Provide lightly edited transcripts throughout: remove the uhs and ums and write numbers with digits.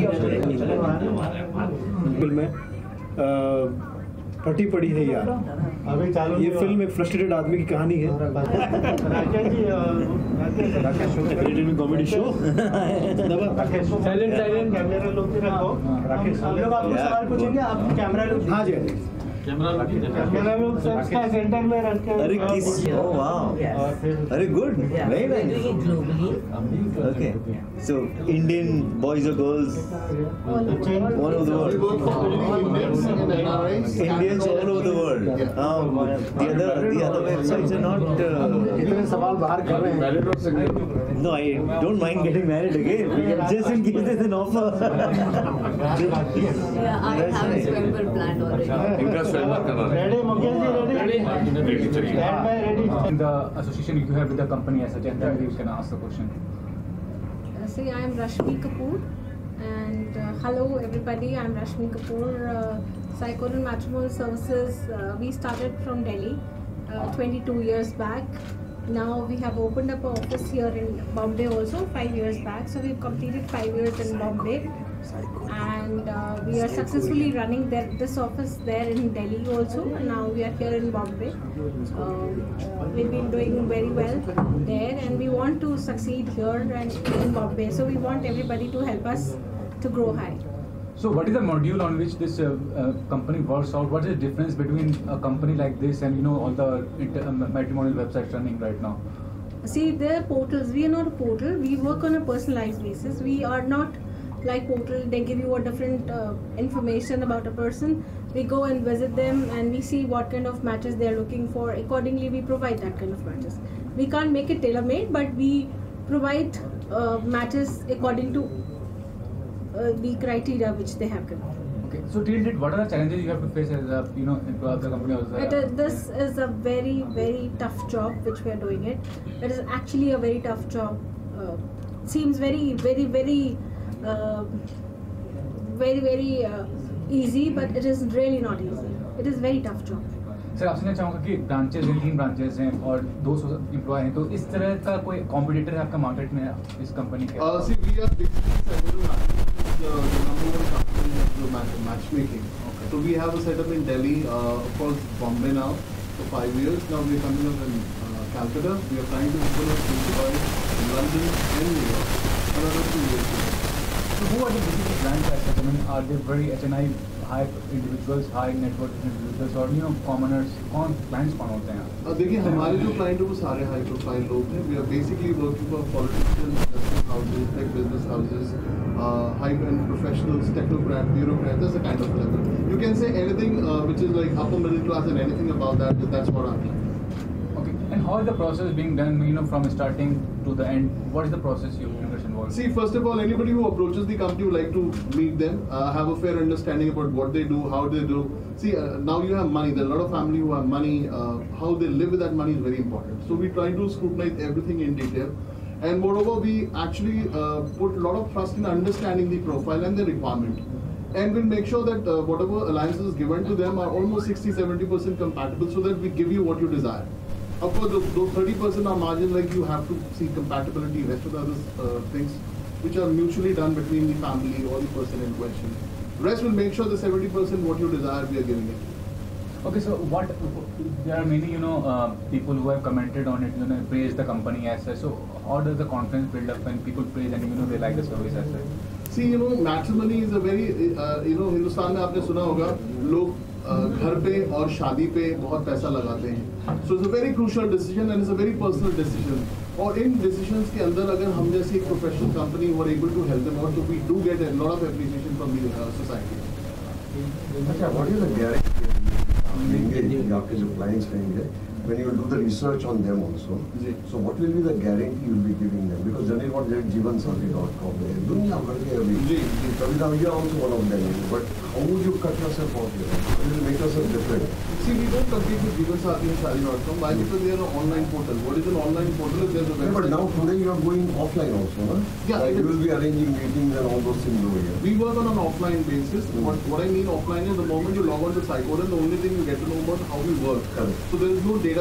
Film में फटी पड़ी है यार। ये फिल्म एक फ्रस्ट्रेटेड आदमी की कहानी है। Comedy show. साइलेंट कैमरा लोग रखो। हम लोग आपको सवाल पूछेंगे, आप कैमरा लोग। हाँ जी कैमरा लोग सबका सेंटर में रख के। अरे किस, ओह वाओ, अरे good, very nice. Okay, so Indian boys और girls all over the world, Indians all over the world. The other websites are not. इतने सवाल बाहर कर रहे हैं। No, I don't mind getting married again, just in case there's an offer. Yeah, I have a November planned already. Ready, Mukesh ji, ready? Stand by, ready. In the association you have with the company as such, and then you can ask the question. See, I am Rashmi Kapoor, and hello everybody. I am Rashmi Kapoor. Psychodon Matrimonial Services. We started from Delhi 22 years back. Now we have opened up an office here in Bombay also 5 years back. So we've completed 5 years in Bombay, and we are successfully running this office there in Delhi also. And now we are here in Bombay. We've been doing very well there, and we want to succeed here and in Bombay. So we want everybody to help us to grow high. So what is the module on which this company works out? What is the difference between a company like this and all the matrimonial websites running right now? See, they're portals. We are not a portal. We work on a personalized basis. We are not like portal. They give you a different information about a person. We go and visit them, and we see what kind of matches they are looking for. Accordingly, we provide that kind of matches. We can't make it tailor-made, but we provide matches according to the criteria which they have given. Okay. So till date, what are the challenges you have to face as a employee of the company? This is a very, very tough job which we are doing it. It is actually a very tough job. Seems very, very, very easy, but it is really not easy. It is very tough job. Sir आपसे मैं चाहूँगा कि branches हैं, 3 branches हैं और 200 employ हैं, तो इस तरह का कोई कॉम्पिटिटर है आपका मार्केट में इस कंपनी के? See, we are basically the number one company of the matchmaking. Okay. So we have a setup in Delhi, of course Bombay now for 5 years. Now we are coming up in Calcutta. We are trying to open up in Dubai, in London, and New York. Another 2 years. So who are the basically brands as such? I mean, are they very HNI high individuals, high net worth individuals, और commoners? Clients कौन होते हैं? देखिए हमारे जो client हैं वो सारे high profile लोग हैं. We are basically working for politicians, investment houses, tech business houses, high-end professionals, technocrat, bureaucrat. That's the kind of level. You can say anything which is like upper middle class and anything above that. That's what I'm doing. Okay. And how is the process being done? From starting to the end. What is the process you involved? See, first of all, anybody who approaches the company would like to meet them, have a fair understanding about what they do, how they do. See, now you have money. There are a lot of family who have money. How they live with that money is very important. So we try to scrutinize everything in detail. And moreover, we actually put a lot of trust in understanding the profile and the requirement. And we'll make sure that whatever alliances given to them are almost 60-70% compatible, so that we give you what you desire. Of course, those 30% are margin, like you have to see compatibility, rest of the other things which are mutually done between the family or the person in question. Rest will make sure the 70% what you desire we are giving it. Okay, so there are many people who have commented on it, praise the company as such. So how does the confidence build up when people praise and they like the service as such? See, matrimony is a very Hindustan में आपने सुना होगा लोग घर पे और शादी पे बहुत पैसा लगाते हैं. So it's a very crucial decision and it's a very personal decision. और इन decisions के अंदर अगर हम जैसी एक professional company who are able to help them out, so we do get a lot of appreciation from the society. अच्छा, what is the guarantee आपके जो clients रहेंगे when you will do the research on them also? So what will be the guarantee you will be giving them? Because generally what they jeevansathi.com है, दुनिया भर के अभी. Kavita, we are also one of them. But how would you cut yourself out here? How will you make yourself different? See, we don't compete with Jeevansathi and Shaadi.com. Why? Because they are an online portal. What is an online portal? There's a website. But now today you are going offline also, no? Yeah. Like you will be arranging meetings and all those things over here. We work on an offline basis. What I mean offline is the moment you log on to Psychodon, the only thing you get to know about how we work. Correct. So there is no data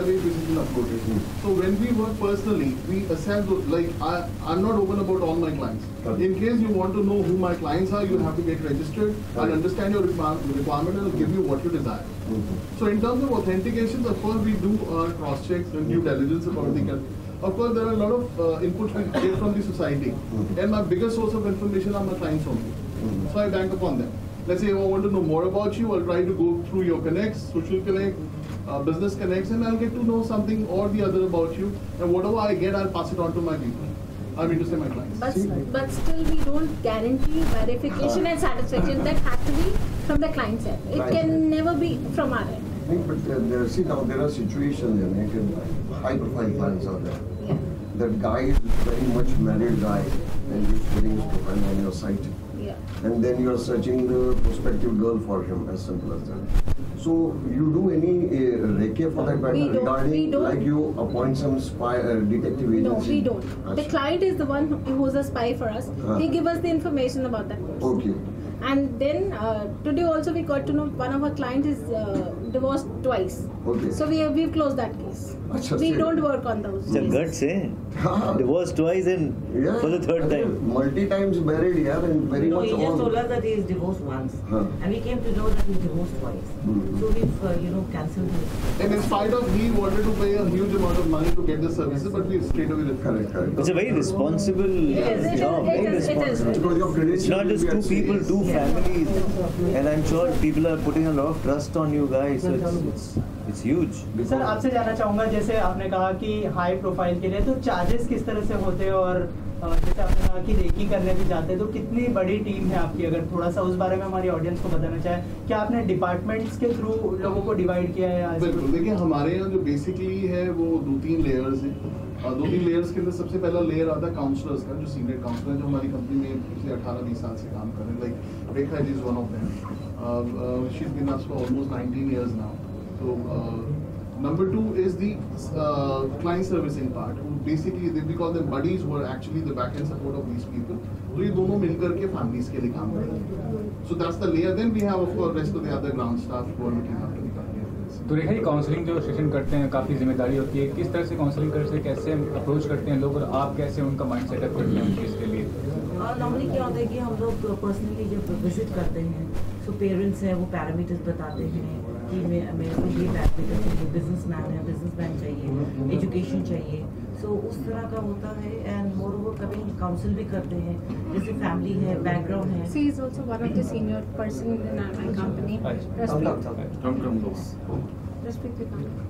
the way this has been uploaded. So when we work personally, we assess those, like I'm not open about all my clients. In case you want to know who my clients are, you have to get registered and understand your requirement, and I'll give you what you desire. So in terms of authentications, of course we do cross checks and due diligence about the country. Of course, there are a lot of inputs we get from the society, and my biggest source of information are my clients only. So I bank upon them. Let's say if I want to know more about you, I'll try to go through your connects, social connect, business connects, and I'll get to know something or the other about you. And whatever I get, I'll pass it on to my people. I mean to say my clients. But still we don't guarantee verification and satisfaction. That has to be from the client side. It can never be from our end. But there are situations in high-profile clients out there. Yeah. That guy is very much married guy, and he's putting his profile on your site. Yeah. And then you are searching the prospective girl for him, as simple as that. So you do any recce for that matter regarding like you appoint some spy detective agency? No, we don't. The client is the one who's a spy for us. He gives us the information about that person. Okay. And then today also we got to know one of our clients is divorced twice. Okay. So we've closed that case. We don't work on those. It's a guts, eh? Divorced twice and for the third time. Multi times married, yeah, and very no, much he on. just told us that he is divorced once, and we came to know that he's divorced twice. So we've cancelled it. And in spite of he wanted to pay a huge amount of money to get the services, but we straight away refused. Correct. It's a very responsible job. It's not just two people, two families, and I'm sure people are putting a lot of trust on you guys. So it's huge. Sir आपसे जानना चाहूँगा जैसे आपने कहा कि high profile के लिए तो चार्जेस किस तरह से होते हैं और जैसे आपने कहा कि रेकी करने भी जाते हैं तो कितनी बड़ी टीम है आपकी अगर थोड़ा सा उस बारे में हमारी ऑडियंस को बताना चाहे क्या आपने डिपार्टमेंट्स के थ्रू लोगों को डिवाइड किया है? बिल्कुल देखिए हमारे यहाँ जो बेसिकली है वो 2-3 लेयर्स हैं 2-3 लेयर्स के अंदर सबसे पहला लेयर आता है काउंसलर्स का जो सीनियर काउंसलर जो हमारी कंपनी में पिछले 18-20 साल से काम कर रहे हैं like Rekha is one of them she is been us for almost 19 years now. So number 2 is the client servicing part. Basically, we call them buddies, who are actually the back end support of these people. So ये दोनों मिलकर के families के लिए काम करते हैं. So that's the layer. Then we have of course rest of the other ground staff who are looking after the company. तो रेखा जी काउंसलिंग जो सेशन करते हैं काफ़ी जिम्मेदारी होती है किस तरह से काउंसलिंग करते हैं कैसे अप्रोच करते हैं लोग और आप कैसे उनका माइंड सेटअप करते हैं उस चीज़ के लिए? नॉर्मली क्या होता है कि हम लोग पर्सनली जब विजिट करते हैं तो पेरेंट्स हैं वो पैरामीटर्स बताते हैं कि मेरे को ये पैरामीटर चाहिए बिजनेसमैन चाहिए एजुकेशन चाहिए सो उस तरह का होता है एंड मोर ओवर कभी काउंसिल भी करते हैं जैसे फैमिली है बैकग्राउंड है. She is also one of the senior person in our company. Respect the company.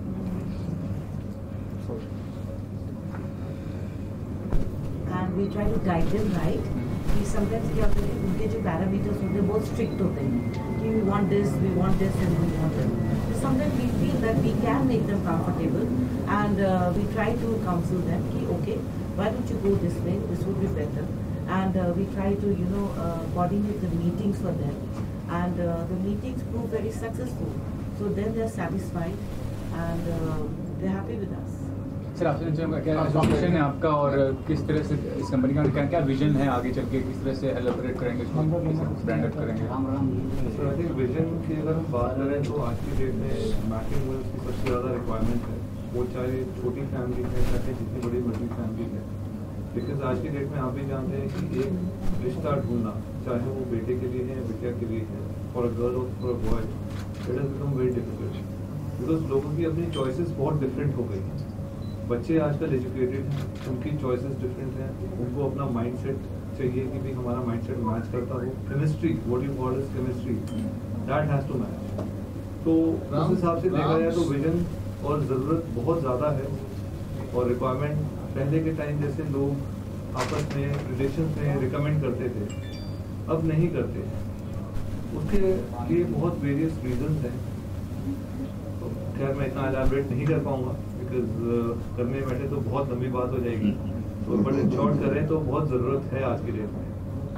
And we try to guide them right. कि sometimes क्या होता है उनके जो पैरामीटर्स होते हैं बहुत स्ट्रिक्ट होते हैं कि we want this and we want that. So sometimes we feel that we can make them comfortable and we try to counsel them कि okay, why don't you go this way? This would be better. And we try to coordinate the meetings for them. And the meetings prove very successful. So then they're satisfied and they're happy with us. Sir आपसे क्या education है आपका और किस तरह से इस company का क्या विजन है आगे चल के किस तरह से एलैबोरेट करेंगे इसको ब्रांड अप करेंगे? सर आई थिंक विजन की अगर हम बात करें तो आज की डेट में मैकिंग वर्ल्ड की सबसे ज़्यादा रिक्वायरमेंट है वो चाहे छोटी फैमिली है चाहे जितनी बड़ी फैमिली है बिकॉज आज की डेट में आप भी जानते हैं कि एक रिश्ता ढूंढना चाहे वो बेटे के लिए है या बिटिया के लिए है फॉर अ गर्ल और for a boy it has become very difficult because लोगों की अपनी चॉइसेस बहुत डिफरेंट हो गई हैं. बच्चे आजकल एजुकेटेड हैं उनकी चॉइसेस डिफरेंट हैं उनको अपना माइंडसेट चाहिए कि भी हमारा माइंडसेट मैच करता हो chemistry what you call is chemistry that has to match. तो उस हिसाब से देखा जाए तो विजन और ज़रूरत बहुत ज़्यादा है और रिक्वायरमेंट पहले के टाइम जैसे लोग आपस में रिलेशन में रिकमेंड करते थे अब नहीं करते. उसके लिए बहुत वेरियस रीजंस हैं. तो खैर मैं इतना एलैबोरेट नहीं कर पाऊँगा करने बैठे तो बहुत लंबी बात हो जाएगी तो बट इन शॉर्ट करें तो बहुत ज़रूरत है आज की डेट में.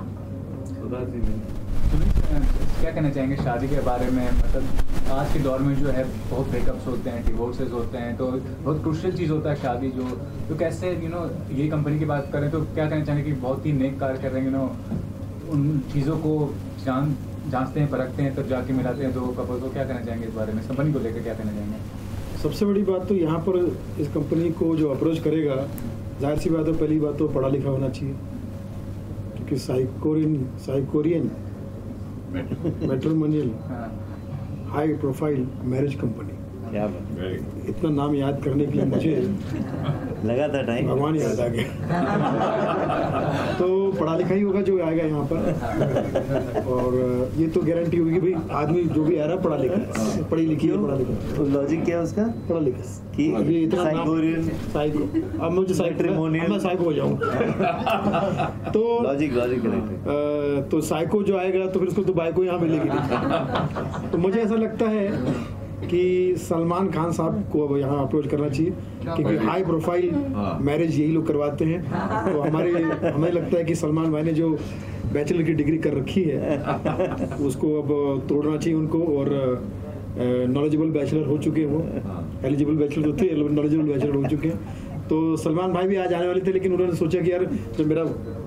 क्या कहना चाहेंगे शादी के बारे में मतलब आज के दौर में जो है बहुत ब्रेकअप्स होते हैं डिवोर्सेस होते हैं तो बहुत क्रूशियल चीज़ होता है शादी जो तो कैसे ये कंपनी की बात करें तो क्या कहना चाहेंगे कि बहुत ही नेक कार्य कर रहे हैं उन चीज़ों को जांचते हैं परखते हैं तब जाके मिलाते हैं दो कपल को क्या कहना चाहेंगे इस बारे में इस कंपनी को लेकर क्या कहना चाहेंगे? सबसे बड़ी बात तो यहाँ पर इस कंपनी को जो अप्रोच करेगा, जाहिर सी बात है, पहली बात तो पढ़ा लिखा होना चाहिए, क्योंकि Sycorian matrimonial high profile marriage company, क्या इतना नाम याद करने के लिए मुझे लगा था टाइम, भगवान याद आ गया। तो पढ़ा लिखा ही होगा जो आएगा यहाँ पर, और ये तो गारंटी होगी भाई आदमी जो भी आ रहा है पढ़ा लिखा, पढ़ी लिखी है, पढ़ा लिखा। तो लॉजिक क्या है उसका? पढ़ा लिखा कि अभी इतना अब मुझे मैट्रिमोनियल मैं साइको हो जाऊँ तो लॉजिक करेक्ट। तो साइको जो आएगा तो फिर उसको तो बाइको यहाँ मिलेगी। तो मुझे ऐसा लगता है कि सलमान खान साहब को अब यहाँ अप्रोच करना चाहिए, क्योंकि हाई प्रोफाइल मैरिज यही लोग करवाते हैं। तो हमें लगता है कि सलमान भाई ने जो बैचलर की डिग्री कर रखी है उसको अब तोड़ना चाहिए उनको, और नॉलेजेबल बैचलर हो चुके हैं वो, एलिजिबल बैचलर तो थे, नॉलेजेबल बैचलर हो चुके हैं। तो सलमान भाई भी आज आने वाले थे, लेकिन उन्होंने सोचा कि यार जब मेरा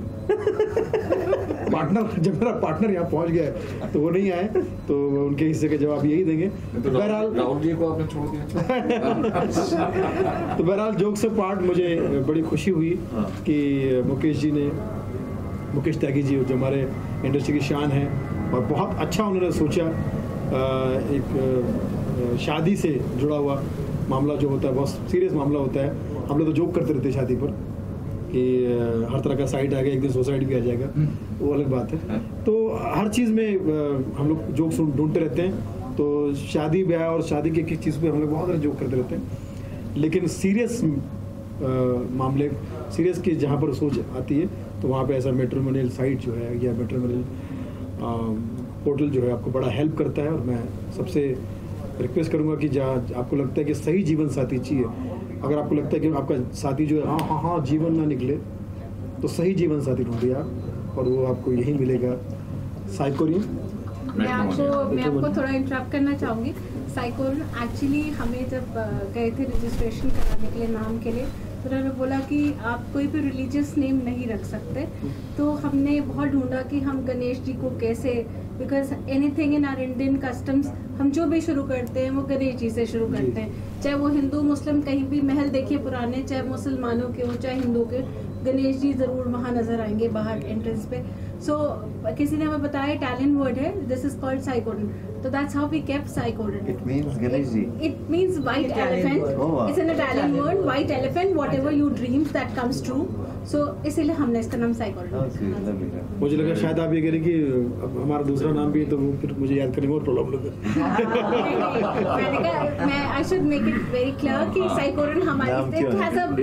पार्टनर यहाँ पहुँच गया है तो वो नहीं आए, तो उनके हिस्से का जवाब यही देंगे। बहरहाल राहुल जी को आपने छोड़ दिया। तो बहरहाल जोक से पार्ट, मुझे बड़ी खुशी हुई कि मुकेश त्यागी जी जो हमारे इंडस्ट्री की शान है, और बहुत अच्छा उन्होंने सोचा, एक शादी से जुड़ा हुआ मामला जो होता है बहुत सीरियस मामला होता है। हम लोग तो जोक करते रहते हैं शादी पर कि हर तरह का साइड आ गया, एक दिन सुसाइड भी आ जाएगा, वो अलग बात है। तो हर चीज़ में हम लोग जोक ढूंढते रहते हैं। तो शादी ब्याह और शादी की किस चीज़ पे हम लोग बहुत सारे जोक करते रहते हैं, लेकिन सीरियस मामले, सीरियस की जहाँ पर सोच आती है तो वहाँ पे ऐसा मैट्रिमोनियल साइट जो है या मैट्रिमोनियल पोर्टल जो है आपको बड़ा हेल्प करता है। और मैं सबसे रिक्वेस्ट करूँगा कि जहाँ आपको लगता है कि सही जीवन साथी चाहिए, अगर आपको लगता है कि आपका साथी जो है हाँ जीवन ना निकले, तो सही जीवन साथी ढूंढिए आप, और वो आपको यही मिलेगा। साइकोरियन मैं आपको थोड़ा इंटरप्ट करना चाहूँगी। साइकोरियन एक्चुअली हमें जब गए थे रजिस्ट्रेशन कराने के लिए नाम के लिए, तो उन्होंने बोला कि आप कोई भी रिलीजियस नेम नहीं रख सकते। तो हमने बहुत ढूंढा कि हम गणेश जी को कैसे, because anything in our Indian customs, हम जो भी शुरू करते हैं वो गणेश जी से शुरू करते हैं, चाहे वो हिंदू मुस्लिम, कहीं भी महल देखिए पुराने, चाहे मुसलमानों के हो चाहे हिंदू के, गणेश जी जरूर वहाँ नजर आएंगे बाहर एंट्रेंस पे। सो किसी ने हमें बताया इटालियन वर्ड है, दिस इज कॉल्ड साइकोरियन, तो that's how we kept Sycorian. It means Ganesh ji, it means white elephant, it's an Italian word, white elephant, whatever you dreams that comes true, so इसीलिए हमने इसका नाम साइकोरियन। मुझे लगा शायद आप ये कह रहे कि अब हमारा दूसरा नाम भी है, तो वो फिर मुझे याद करने में और प्रॉब्लम लगा। मैंने कहा मैं I should make it very clear कि साइकोरियन हमारी, it has a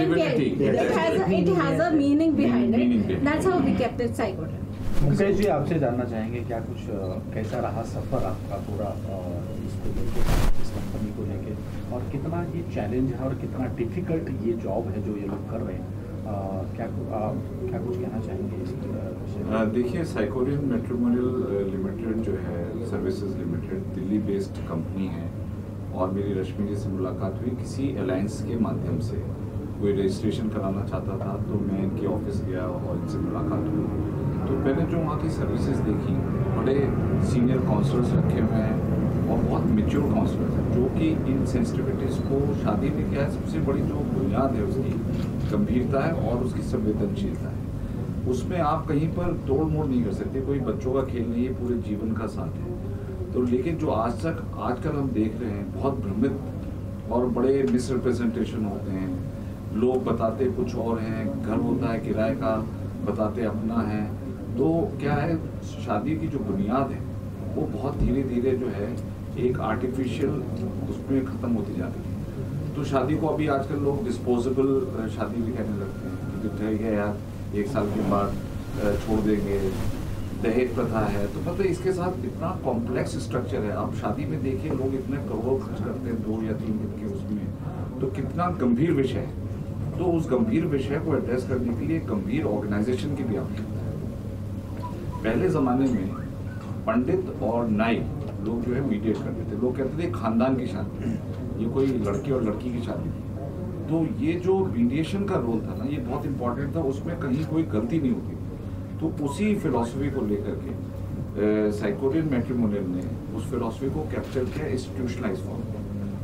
meaning behind it, that's how we kept it Sycorian. Mukesh ji, आपसे जानना चाहेंगे क्या कुछ कैसा रहा सफर आपका पूरा इसको लेके, इस कंपनी को लेके, और कितना ये चैलेंज है और कितना डिफिकल्ट ये जॉब है जो ये लोग कर रहे हैं, क्या कुछ कहना चाहेंगे इसके? देखिए, साइकोरियन मैट्रिमोनियल लिमिटेड जो है, services limited, Delhi based company है, और मेरी रश्मि जी से मुलाकात हुई किसी अलायंस के माध्यम से। कोई रजिस्ट्रेशन कराना चाहता था तो मैं इनके ऑफिस गया और इनसे मुलाकात हुई। तो मैंने जो वहाँ की सर्विसेज देखी, बड़े सीनियर काउंसलर्स रखे हुए हैं और बहुत मेच्योर काउंसलर्स हैं, जो कि इन सेंसिटिविटीज़ को, शादी में क्या है सबसे बड़ी जो बुनियाद है उसकी गंभीरता है और उसकी संवेदनशीलता है, उसमें आप कहीं पर तोड़ मोड़ नहीं कर सकते। कोई बच्चों का खेल नहीं है, पूरे जीवन का साथ है। तो लेकिन जो आजकल हम देख रहे हैं, बहुत भ्रमित और बड़े मिसरिप्रेजेंटेशन होते हैं, लोग बताते कुछ और हैं, घर होता है किराए का, बताते अपना है। तो क्या है, शादी की जो बुनियाद है वो बहुत धीरे धीरे जो है एक आर्टिफिशियल उसमें ख़त्म होती जा रही है। तो शादी को अभी आजकल लोग डिस्पोजेबल शादी भी कहने लगते हैं कि जो ठह गया यार 1 साल के बाद छोड़ देंगे, दहेज प्रथा है। तो मतलब इसके साथ इतना कॉम्प्लेक्स स्ट्रक्चर है। आप शादी में देखिए, लोग इतने करोड़ खर्च करते हैं 2 या 3 दिन के उसमें, तो कितना गंभीर विषय है। तो उस गंभीर विषय को एड्रेस करने के लिए गंभीर ऑर्गेनाइजेशन की भी आवश्यकता है। पहले ज़माने में पंडित और नाई लोग जो है मीडिएट करते थे। लोग कहते थे खानदान की शादी, ये कोई लड़के और लड़की की शादी थी। तो ये जो मीडिएशन का रोल था ना, ये बहुत इंपॉर्टेंट था, उसमें कहीं कोई गलती नहीं होती। तो उसी फिलॉसफी को लेकर के साइकोरियन मैट्रिमोनियल ने उस फिलॉसफी को कैप्चर किया इंस्टीट्यूशनलाइज फॉर्म।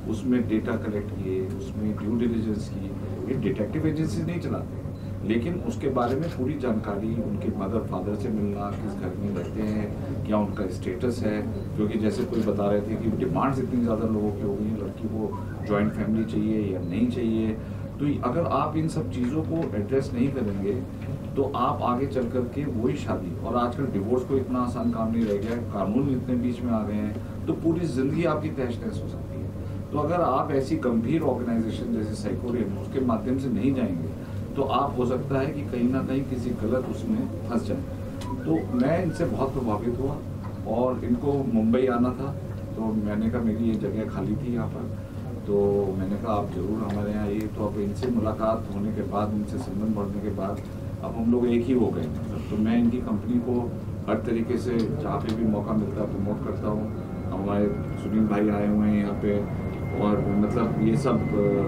उसमें डेटा कलेक्ट किए, उसमें ड्यू डिलिजेंस की। ये डिटेक्टिव एजेंसी नहीं चलाते, लेकिन उसके बारे में पूरी जानकारी, उनके मदर फादर से मिलना, किस घर में रहते हैं, क्या उनका स्टेटस है, क्योंकि जैसे कोई बता रहे थे कि डिमांड्स इतनी ज़्यादा लोगों की हो गई हैं, लड़की को जॉइंट फैमिली चाहिए या नहीं चाहिए। तो अगर आप इन सब चीज़ों को एड्रेस नहीं करेंगे तो आप आगे चल कर के वही शादी, और आजकल डिवोर्स को इतना आसान काम नहीं रह गया है, कानून इतने बीच में आ गए हैं, तो पूरी ज़िंदगी आपकी तहस नहस हो सकती है। तो अगर आप ऐसी गंभीर ऑर्गेनाइजेशन जैसे साइकोरियन उसके माध्यम से नहीं जाएंगे तो आप हो सकता है कि कहीं ना कहीं किसी गलत उसमें फंस जाए। तो मैं इनसे बहुत प्रभावित हुआ और इनको मुंबई आना था, तो मैंने कहा मेरी ये जगह खाली थी यहाँ पर, तो मैंने कहा आप ज़रूर हमारे यहाँ आइए। तो अब इनसे मुलाकात होने के बाद, इनसे संबंध बढ़ने के बाद अब हम लोग एक ही हो गए मतलब। तो मैं इनकी कंपनी को हर तरीके से जहाँ पे भी मौका मिलता है प्रमोट करता हूँ। हमारे सुनील भाई आए हुए हैं यहाँ पे, और मतलब ये सब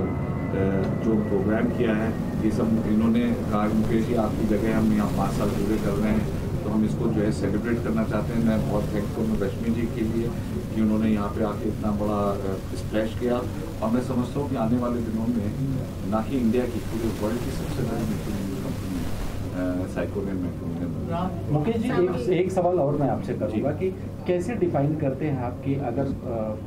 जो प्रोग्राम किया है ये सब इन्होंने कहा मुकेश जी आपकी जगह हम यहाँ 5 साल पूरे कर रहे हैं, तो हम इसको जो है सेलिब्रेट करना चाहते हैं। मैं बहुत थैंकफुल हूँ रश्मि जी के लिए कि उन्होंने यहाँ पे आके इतना बड़ा स्प्लैश किया, और मैं समझता हूँ कि आने वाले दिनों में ना कि इंडिया की, पूरे वर्ल्ड की सबसे बड़ी matrimonial company Sycorian matrimonial. Mukesh ji एक सवाल और मैं आपसे करूँगा कि कैसे डिफाइन करते हैं आप कि अगर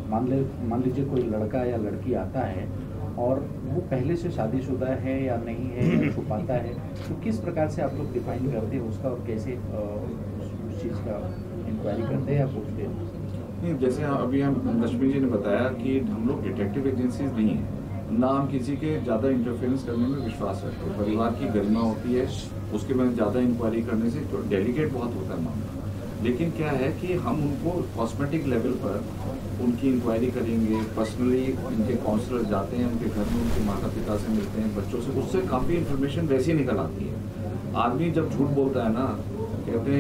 मान लीजिए कोई लड़का या लड़की आता है और वो पहले से शादीशुदा है या नहीं है या छुपाता है, तो किस प्रकार से आप लोग डिफाइन करते हैं उसका, और कैसे उस चीज़ का इंक्वायरी करते हैं या पूछते हैं? नहीं, जैसे अभी हम रश्मि जी ने बताया कि हम लोग डिटेक्टिव एजेंसीज नहीं हैं, ना हम किसी के ज़्यादा इंटरफेरेंस करने में विश्वास रखते हैं। परिवार की गरिमा होती है, उसके बाद ज़्यादा इंक्वायरी करने से तो डेलीकेट बहुत होता है मामला। लेकिन क्या है कि हम उनको कॉस्मेटिक लेवल पर उनकी इंक्वायरी करेंगे, पर्सनली उनके काउंसलर जाते हैं उनके घर में, उनके माता पिता से मिलते हैं, बच्चों से, उससे काफ़ी इन्फॉर्मेशन वैसी निकल आती है। आदमी जब झूठ बोलता है ना, कहते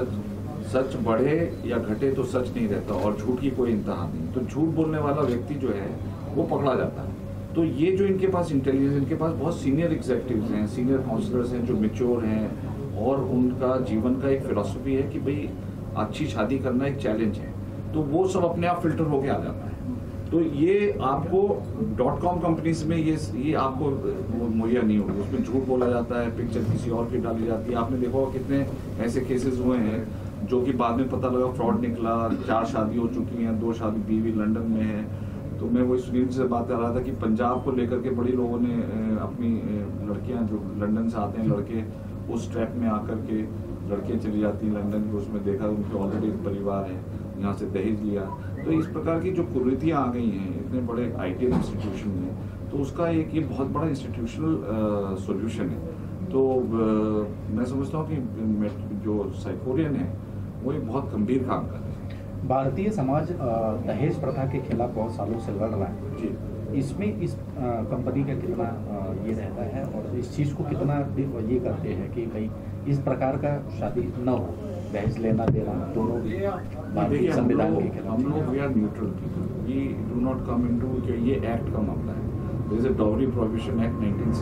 हैं सच बढ़े या घटे तो सच नहीं रहता, और झूठ की कोई इंतहा नहीं। तो झूठ बोलने वाला व्यक्ति जो है वो पकड़ा जाता है। तो ये जो इनके पास इंटेलिजेंस, इनके पास बहुत सीनियर एग्जीक्यूटिव्स हैं, सीनियर काउंसलर्स हैं जो मैच्योर हैं, और उनका जीवन का एक फिलॉसफी है कि भाई अच्छी शादी करना एक चैलेंज है, तो वो सब अपने आप फिल्टर होके आ जाता है। तो ये आपको .com कंपनीज में ये आपको मुहैया नहीं होगी, उसमें झूठ बोला जाता है, पिक्चर किसी और की डाली जाती है। आपने देखा होगा कितने ऐसे केसेस हुए हैं जो कि बाद में पता लगा फ्रॉड निकला, 4 शादी हो चुकी हैं, 2 शादी बीवी लंदन में है। तो मैं वही सुनील से बात कर रहा था कि पंजाब को लेकर के बड़ी लोगों ने अपनी लड़कियां जो लंदन से आते हैं लड़के, उस ट्रैप में आकर के लड़कियां चली जाती हैं लंदन की, उसमें देखा उनके ऑलरेडी परिवार है, यहाँ से दहेज लिया। तो इस प्रकार की जो कुरीतियाँ आ गई हैं इतने बड़े आईटी इंस्टीट्यूशन में, तो उसका एक ये बहुत बड़ा इंस्टीट्यूशनल सॉल्यूशन है। तो मैं समझता हूँ कि जो साइकोरियन है वो एक बहुत गंभीर काम कर रहे हैं। भारतीय समाज दहेज प्रथा के खिलाफ बहुत सालों से लड़ रहा है जी। इसमें इस कंपनी का कितना ये रहता है, और इस चीज़ को कितना ये करते हैं कि भाई इस प्रकार का शादी न हो, दहेज लेना देना दोनों भी भारतीय संविधान के खिलाफ। हम लोग we are neutral people, we do not come into कि ये एक्ट का मामला है। There is a dowry prohibition act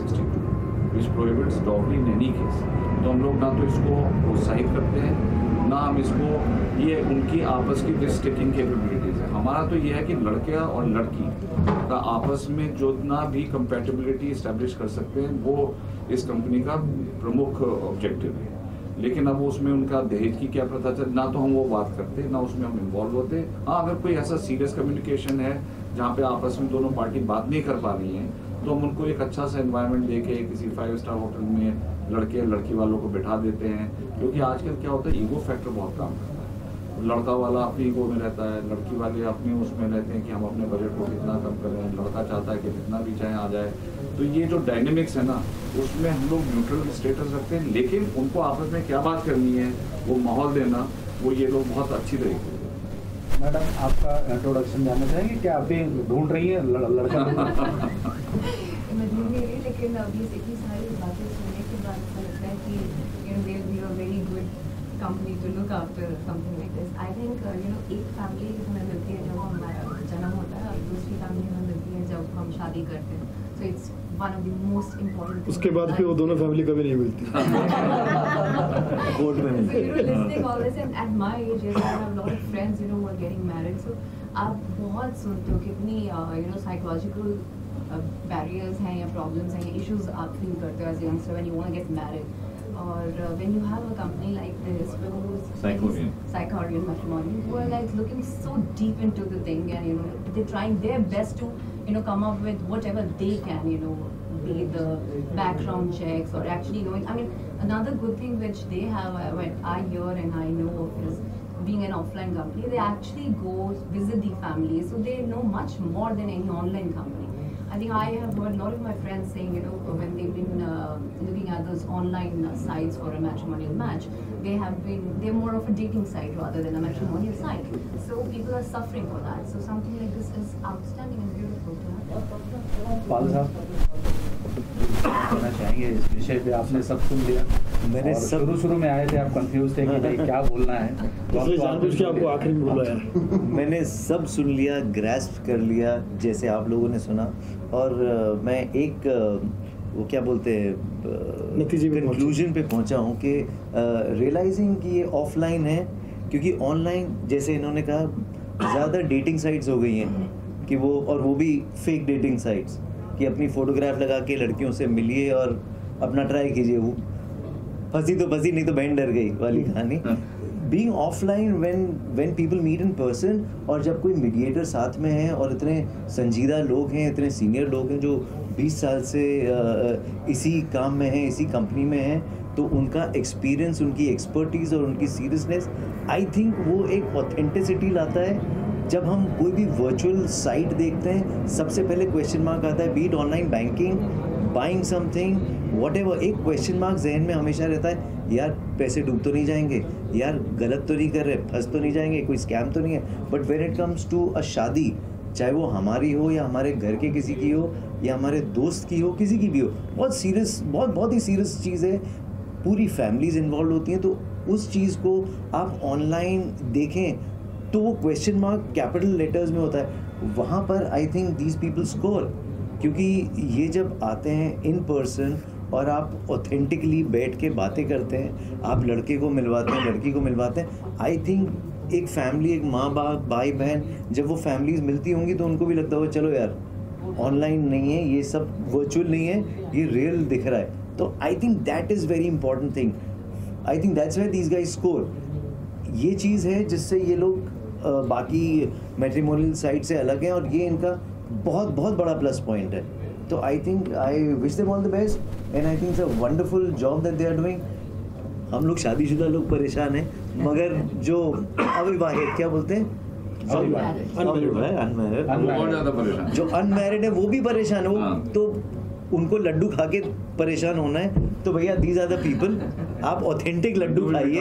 1962 which prohibits dowry in any case. तो हम लोग ना तो इसको प्रोत्साहित करते हैं, ना हम इसको, ये उनकी आपस की रिस्क टेकिंग कैपेबिलिटीज है। हमारा तो ये है कि लड़का और लड़की का आपस में जो इतना भी कंपैटिबिलिटी इस्टेब्लिश कर सकते हैं वो इस कंपनी का प्रमुख ऑब्जेक्टिव है। लेकिन अब उसमें उनका दहेज की क्या प्रथा चल, ना तो हम वो बात करते, ना उसमें हम इन्वॉल्व होते। हाँ, अगर कोई ऐसा सीरियस कम्युनिकेशन है जहाँ पे आपस में दोनों पार्टी बात नहीं कर पा रही हैं, तो हम उनको एक अच्छा सा एनवायरनमेंट देके किसी 5 स्टार होटल में लड़के लड़की वालों को बैठा देते हैं। क्योंकि आजकल क्या होता है, ईगो फैक्टर बहुत काम करता है। लड़का वाला अपनी ईगो में रहता है, लड़की वाले अपने उसमें रहते हैं कि हम अपने बजट को कितना कम करें, लड़का चाहता है कि जितना भी चाहे आ जाए। तो ये जो डायनेमिक्स है ना, उसमें हम लोग न्यूट्रल स्टेटस रखते हैं, लेकिन उनको आपस में क्या बात करनी है, वो माहौल देना, वो ये लोग बहुत अच्छी तरीके से। मैडम, आपका इंट्रोडक्शन जानना चाहेंगे, क्या आप भी ढूंढ रही है लड़का? मैं ढूंढ नहीं रही, लेकिन अभी इतनी सारी बातें सुनने के बाद ऐसा लगता है कि they'll be a very good company to look after something like this. I think एक फैमिली हमें मिलती है जब हमारा जन्म होता है, और दूसरी फैमिली हमें मिलती है जब हम शादी करते हैं। So it's one of the most important. उसके बाद फिर वो दोनों फैमिली कभी नहीं मिलती। कोर्ट में मिलती है। So listening all this, and at my age, I have a lot of friends who are getting married. So आप बहुत सुनते हो कितनी साइकोलॉजिकल बैरियर्स हैं या प्रॉब्लम्स हैं या इश्यूज आप फील करते हो as a youngster when you want to get married. और when you have a company like this, Psychorian Matrimony, who are like looking so deep into the thing, and they're trying their best to come up with whatever they can, be the background checks or actually knowing. I mean, another good thing which they have, what I hear and I know of, is being an offline company, they actually go visit the families, so they know much more than any online company. I think I have heard a lot of my friends saying, when they've been looking at those online sites for a matrimonial match, they're more of a dating site rather than a matrimonial site. So people are suffering for that. So something like this is outstanding and beautiful to have. Pal साहब कहना चाहेंगे इस विषय पे? आपने सब सुन लिया. मैंने शुरू में आए थे, आप कंफ्यूज थे कि भाई क्या बोलना है, तो आपको आखिरी में बोला है. मैंने सब सुन लिया, ग्रैस्प कर लिया जैसे आप लोगों ने सुना. और मैं एक वो क्या बोलते हैं नतीजे पे कंक्लूजन पे पहुंचा हूँ कि रियलाइजिंग कि ये ऑफलाइन है, क्योंकि ऑनलाइन जैसे इन्होंने कहा ज़्यादा डेटिंग साइट्स हो गई हैं कि वो भी फेक डेटिंग साइट्स कि अपनी फ़ोटोग्राफ लगा के लड़कियों से मिलिए और अपना ट्राई कीजिए. वो फंसी तो फंसी, नहीं तो बहन डर गई वाली कहानी. Being offline when people meet in person, और जब कोई मीडिएटर साथ में है और इतने संजीदा लोग हैं, इतने सीनियर लोग हैं जो 20 साल से इसी काम में हैं, इसी कंपनी में हैं, तो उनका एक्सपीरियंस, उनकी एक्सपर्टीज़ और उनकी सीरियसनेस, आई थिंक वो एक ऑथेंटिसिटी लाता है. जब हम कोई भी वर्चुअल साइट देखते हैं, सबसे पहले क्वेश्चन मार्क आता है, be it online banking, buying something, whatever, एक क्वेश्चन मार्क जहन में हमेशा रहता है, यार पैसे डूब तो नहीं जाएंगे, यार गलत तो नहीं कर रहे, फंस तो नहीं जाएंगे, कोई स्कैम तो नहीं है. But when it comes to a shaadi, चाहे वो हमारी हो या हमारे घर के किसी की हो या हमारे दोस्त की हो, किसी की भी हो, बहुत सीरियस, बहुत ही सीरियस चीज़ है. पूरी फैमिलीज इन्वॉल्व होती हैं, तो उस चीज़ को आप ऑनलाइन देखें तो वो क्वेश्चन मार्क कैपिटल लेटर्स में होता है. वहाँ पर I think these people score, क्योंकि ये जब आते हैं इन पर्सन और आप ऑथेंटिकली बैठ के बातें करते हैं, आप लड़के को मिलवाते हैं, लड़की को मिलवाते हैं. आई थिंक एक फैमिली, एक माँ बाप, भाई बहन, जब वो फैमिलीज मिलती होंगी तो उनको भी लगता होगा चलो यार ऑनलाइन नहीं है, ये सब वर्चुअल नहीं है, ये रियल दिख रहा है. तो I think that is very important thing. I think that's why these guys score. ये चीज़ है जिससे ये लोग बाकी मैट्रिमोनियल साइट से अलग हैं, और ये इनका बहुत बहुत बड़ा प्लस पॉइंट है. तो I think I wish them all the best and I think it's a wonderful job that they are doing. हम लोग शादीशुदा लोग परेशान हैं, मगर जो अविवाहित क्या बोलते हैं, अनमैरिड, जो अनमैरिड है वो भी परेशान है. वो तो उनको लड्डू खा के परेशान होना है, तो भैया दीज आर द पीपल. आप ऑथेंटिक लड्डू खाइए,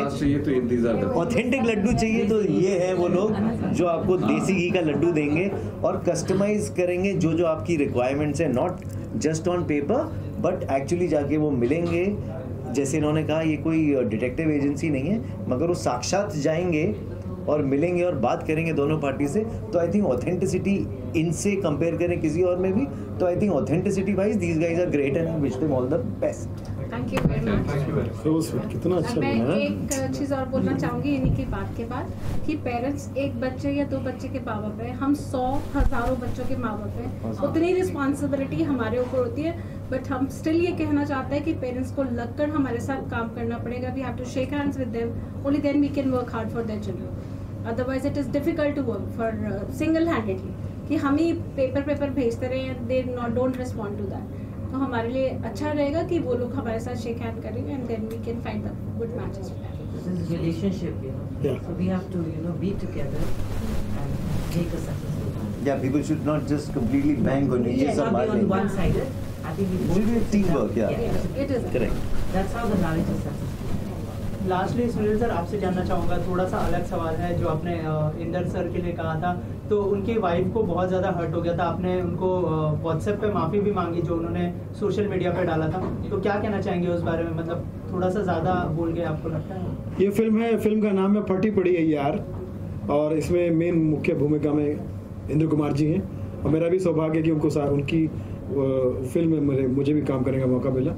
ऑथेंटिक लड्डू चाहिए तो ये है वो लोग जो आपको देसी घी का लड्डू देंगे और कस्टमाइज करेंगे जो जो आपकी रिक्वायरमेंट्स है, not just on paper but actually जाके वो मिलेंगे. जैसे इन्होंने कहा ये कोई डिटेक्टिव एजेंसी नहीं है, मगर वो साक्षात जाएंगे और मिलेंगे और बात करेंगे दोनों पार्टी से. तो आई थिंक ऑथेंटिसिटी इनसे कंपेयर करें किसी और में भी, तो I think authenticity wise these guys are great and I wish them all the best. Thank you very much. कितना अच्छा मैं एक चीज़ और बोलना चाहूँगी इन्हीं की बात के बाद कि पेरेंट्स एक बच्चे या दो बच्चे के माँ बाप है, हम 100 हज़ारों बच्चों के माँ बाप हैं, उतनी रिस्पॉन्सिबिलिटी हमारे ऊपर होती है. बट हम स्टिल ये कहना चाहते हैं कि पेरेंट्स को लगकर हमारे साथ काम करना पड़ेगा. We have to shake hands with them, only then we can work hard for their children. Otherwise it is difficult to work for single handedly कि हम ही पेपर भेजते रहे and they don't respond to that. तो हमारे लिए अच्छा रहेगा कि वो लोग हमारे साथ शेक हैंड करें and then we can find the good matches. This is relationship, So we have to, be together and make a successful family. Yeah, people should not just completely bang on each other. Not be on one-sided. I think it should be a teamwork. Yeah. It is correct. That's how the marriage is successful. Lastly Sunil sir आपसे जानना चाहूँगा, थोड़ा सा अलग सवाल है. जो आपने इंदर सर के लिए कहा था, तो उनकी वाइफ को बहुत ज़्यादा हर्ट हो गया था, आपने उनको व्हाट्सएप पे माफ़ी भी मांगी जो उन्होंने सोशल मीडिया पे डाला था. तो क्या कहना चाहेंगे उस बारे में, मतलब थोड़ा सा ज़्यादा बोल गए आपको लगता है? ये फिल्म है, फिल्म का नाम है फटी पड़ी है यार, और इसमें मेन मुख्य भूमिका में इंद्र कुमार जी हैं, और मेरा भी सौभाग्य कि उनकी फिल्म में मुझे भी काम करने का मौका मिला.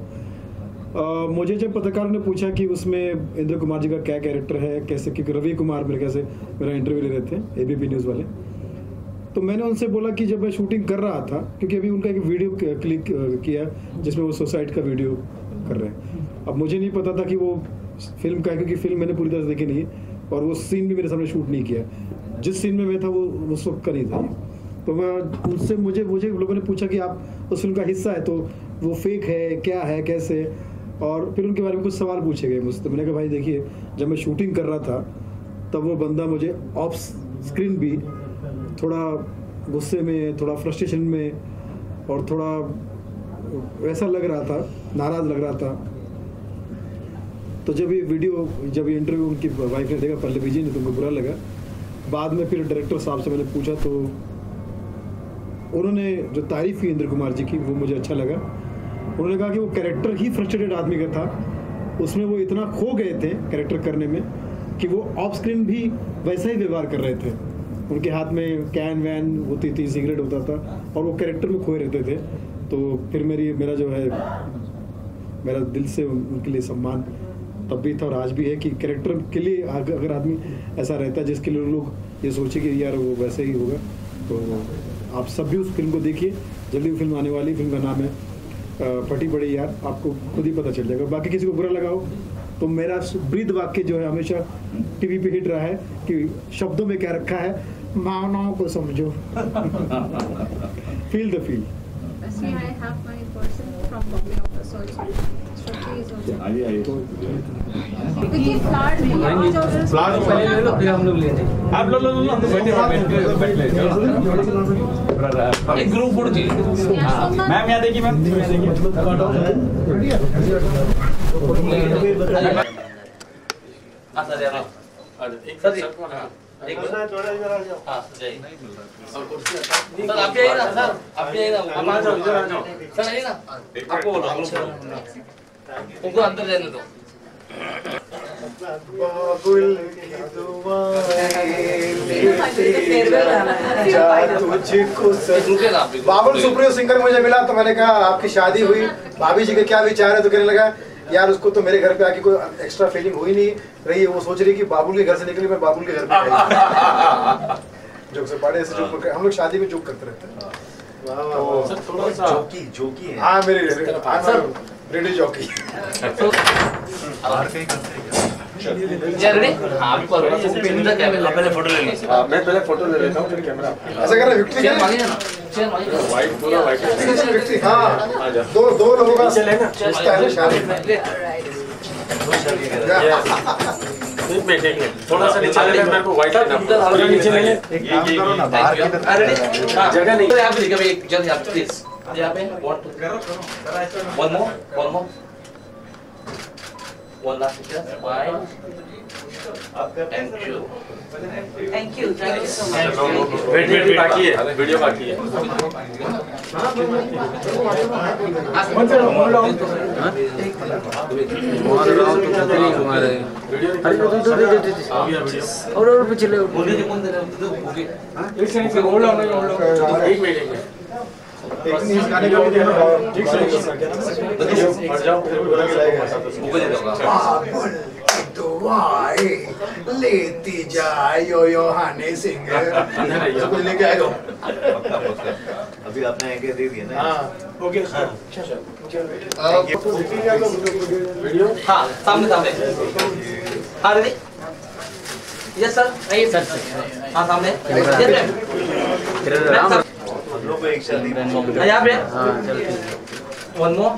मुझे जब पत्रकारों ने पूछा कि उसमें इंद्र कुमार जी का क्या कैरेक्टर है, कैसे, क्योंकि रवि कुमार मेरे ख्याल से मेरा इंटरव्यू ले रहे थे ABP न्यूज़ वाले, तो मैंने उनसे बोला कि जब मैं शूटिंग कर रहा था, क्योंकि अभी उनका एक वीडियो क्लिक किया जिसमें वो सुसाइड का वीडियो कर रहे हैं। अब मुझे नहीं पता था कि वो फिल्म का है, क्योंकि फिल्म मैंने पूरी तरह से देखी नहीं और वो सीन भी मेरे सामने शूट नहीं किया। जिस सीन में मैं था वो उस वक्त का नहीं था। तो मैं उनसे मुझे लोगों ने पूछा कि आप उस फिल्म का हिस्सा है तो वो फेक है, क्या है, कैसे, और फिर उनके बारे में कुछ सवाल पूछे गए मुझसे। तो मैंने कहा भाई देखिए, जब मैं शूटिंग कर रहा था तब वो बंदा मुझे ऑफ स्क्रीन भी थोड़ा गुस्से में, थोड़ा फ्रस्ट्रेशन में और थोड़ा वैसा लग रहा था, नाराज़ लग रहा था। तो जब ये इंटरव्यू उनकी वाइफ ने देखा, पल्लवी जी ने, तो उनको बुरा लगा। बाद में फिर डायरेक्टर साहब से मैंने पूछा तो उन्होंने जो तारीफ़ की इंद्र कुमार जी की, वो मुझे अच्छा लगा। उन्होंने कहा कि वो कैरेक्टर ही फ्रस्ट्रेटेड आदमी का था, उसमें वो इतना खो गए थे कैरेक्टर करने में कि वो ऑफ स्क्रीन भी वैसा ही व्यवहार कर रहे थे। उनके हाथ में कैन वैन होती थी, सिगरेट होता था और वो कैरेक्टर में खोए रहते थे। तो फिर मेरा जो है, मेरा दिल से उनके लिए सम्मान तब भी था और आज भी है कि कैरेक्टर के लिए अगर आदमी ऐसा रहता है जिसके लिए लोग ये सोचे कि यार वो वैसे ही होगा। तो आप सब भी उस फिल्म को देखिए, जल्दी फिल्म आने वाली। फिल्म का नाम है फटी पड़ी यार, आपको खुद ही पता चल जाएगा। बाकी किसी को बुरा लगा हो तो मेरा ब्रीद वाक्य जो है हमेशा टीवी पे हिट रहा है कि शब्दों में क्या रखा है, भावनाओं को समझो। Feel the feel. See, I have my person from Bombay office also. Shruti is also. देखिए फ्लावर्स पहले ले लो, फिर हम लोग लेंगे। आप लो बैठ एक ग्रुप फोटो चाहिए। मैम यहाँ देखिए, मैम एक हाँ जाइए सर, आप भी आइए ना सर, आप भी आइए ना, आप आ जाओ, इधर आ जाओ सर, आइए ना, आपको बोलो, उनको अंदर जाने दो। बाबुल सुप्रियो सिंगर मुझे मिला तो मैंने कहा आपकी शादी हुई, भाभी जी के क्या विचार है? तो कहने लगा यार उसको तो मेरे घर पे आके कोई एक्स्ट्रा फीलिंग हुई नहीं रही है, वो सोच रही कि बाबुल के घर से निकली मैं बाबुल के घर पे आई। जोक से बड़े ऐसे जोक हम लोग शादी में जोक करते रहते हैं। तो थोड़ा सा जोकी है। हाँ मेरे रेडी जॉकी। रेडी? हाँ पहले फोटो ले लीजिए। मैं पहले फोटो ले लेता हूँ फिर कैमरा। ऐसा कर रहे विक्ट्री चेयर मांगिए ना, चेयर मांगिए। वाइट पूरा वाइट विक्ट्री। हाँ दो लोगों का स्टाइल शादी थोड़ा सा नीचे ले, मेरे को वाइट नीचे ले, एक काम करो ना, बाहर की तरफ जगह नहीं। यहाँ पे देखिए, एक जल्दी आप प्लीज यहाँ पे one more one last picture, smile. Thank you. Thank you so much. Video बाकी है, वीडियो बाकी है। और पिछले एक मिनट गाने का लेती जाए यो हाने सिंह कुछ लेके आए हो। अभी आपने आगे दे दिया ना। ओके वीडियो हाँ सामने सामने हाँ रेडी यस सर आइए सर हाँ सामने हम लोग को एक शादी यहाँ पे वन मोर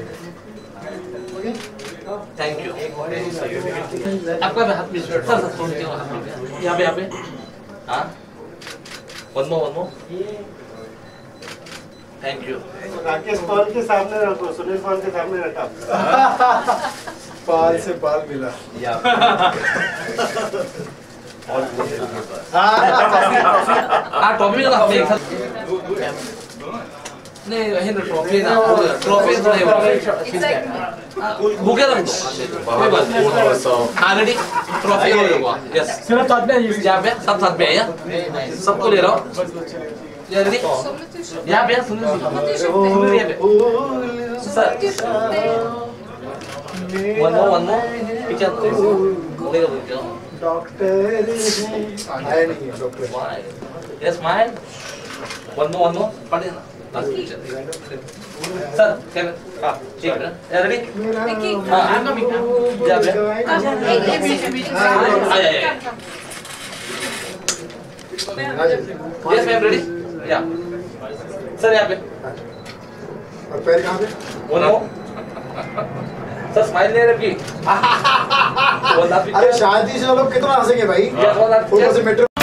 थैंक यू आपका हाथ सर यहाँ पे हाँ one more thank you Rakesh Pal के सामने रखो, सुनील पाल के सामने रखा। पाल से पाल मिला। ट्रॉफी ना एक साथ नहीं है ना ट्रॉफी ना ट्रॉफी तो नहीं बुके ना कोई बात नहीं ऑलरेडी ट्रॉफी हो गया यस सिर्फ साथ में यहाँ पे सब साथ में है सबको ले रहा हूँ ये रेडी यहाँ पे सुनिए सर वन मोर पिक्चर लेगा डॉक्टर आया नहीं है doctor Yes, smile. One more. Pardon. Sir, can ठीक है? Ready? I'm coming. Yeah, Yes, ma'am, ready? Yeah. Sir, यहाँ पे. और पैर कहाँ पे? One more. सर स्माइल नहीं रखी। अरे शादी से लोग कितना हंसेंगे भाई? फोटो से मेट्रो